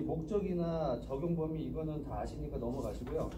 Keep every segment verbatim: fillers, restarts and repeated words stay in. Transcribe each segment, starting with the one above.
목적이나 적용 범위 이거는 다 아시니까 넘어가시고요.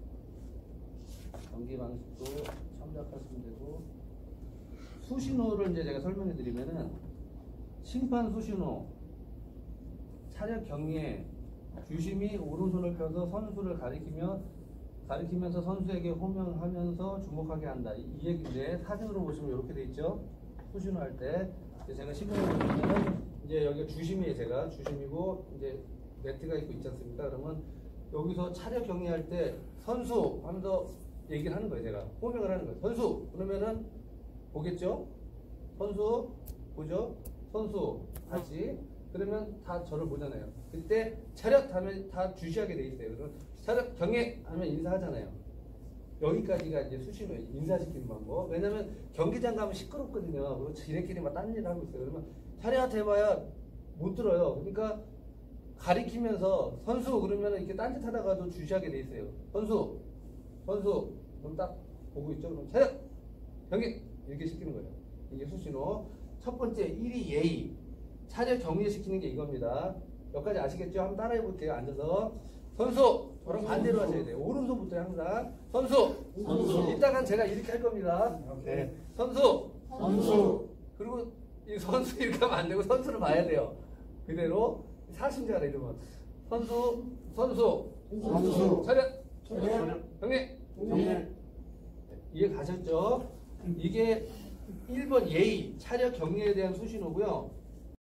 전개 방식도 참작하시면 되고, 수신호를 이제 제가 설명해 드리면은 심판 수신호, 차렷 경례, 주심이 오른손을 펴서 선수를 가리키며 가리키면서 선수에게 호명하면서 주목하게 한다. 이, 이 얘기인데 사진으로 보시면 이렇게 돼 있죠. 수신호 할 때 제가 시공해 보시면은 이제 여기 주심이에요. 제가 주심이고 이제 매트가 있고 있지 않습니까? 그러면 여기서 차렷 경례할 때 선수 하면서 얘기를 하는 거예요. 제가 호명을 하는 거예요. 선수 그러면은 보겠죠? 선수 보죠? 선수 다시 그러면 다 저를 보잖아요. 그때 차렷 하면 다 주시하게 돼 있어요. 그러면 차렷 경례 하면 인사하잖아요. 여기까지가 이제 수신호예요. 인사시키는 방법. 왜냐면 경기장 가면 시끄럽거든요. 그리고 지네끼리 막 딴 일을 하고 있어요. 그러면 차렷 해봐야 못 들어요. 그러니까 가리키면서 선수 그러면 이렇게 딴짓 하다가도 주시하게 돼 있어요. 선수 선수 그럼 딱 보고 있죠. 그럼 차렷 경례 이렇게 시키는 거예요. 이게 수신호. 첫 번째 일 위 예의. 차렷 경례시키는 게 이겁니다. 여기까지 아시겠죠? 한번 따라해 볼게요. 앉아서 선수 저랑 반대로 하셔야 돼요. 오른손부터 항상 선수. 선수. 이따간 제가 이렇게 할 겁니다. 네. 선수. 선수. 그리고 이 선수 이렇게 하면 안 되고 선수를 봐야 돼요. 그대로 사심자라 이러면 선수 선수. 선수. 차렷. 차렷. 경례. 경례. 이해 가셨죠? 이게 일 번 예의, 차렷 경례에 대한 수신호고요.